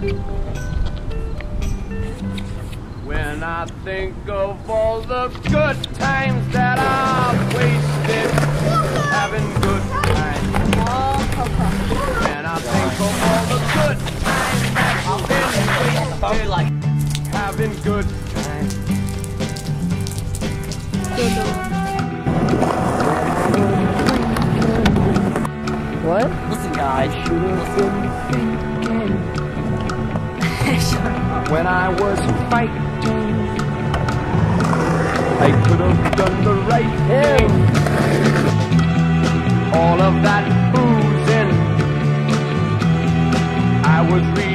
When I think of all the good times that I've wasted, having good times. When I think of all the good times that I've been wasted, having good times. What? Listen, guys. When I was fighting, I could have done the right thing. All of that boozing, I was reading.